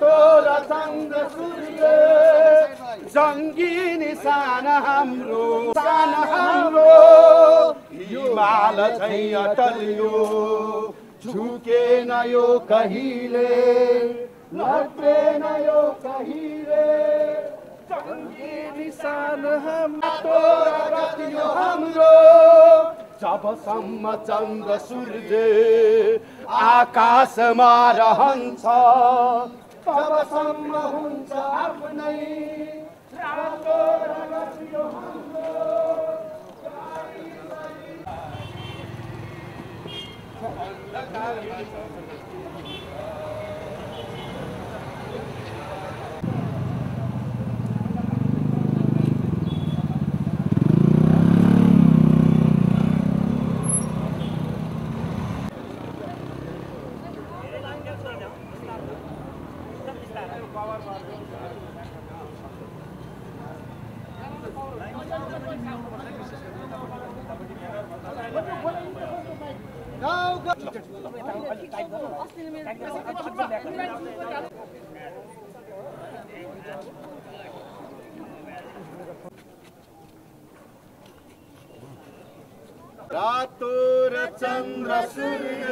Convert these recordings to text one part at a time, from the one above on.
रातो र चन्द्र सूर्य जङ्गी निशान हाम्रो हिमाल झैँ अटल यो झुकेन यो कहिले लड्दैन यो कहिले जङ्गी निशान हाम्रो जबसम्म चन्द्र सूर्य आकाशमा रहन्छ तबसम्म हुन्छ आफ्नै रातो रगत रातो र चन्द्र सूर्य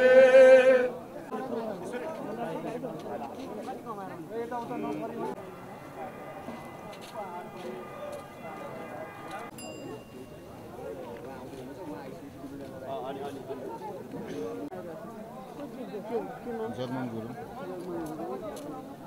जर्मन गुरु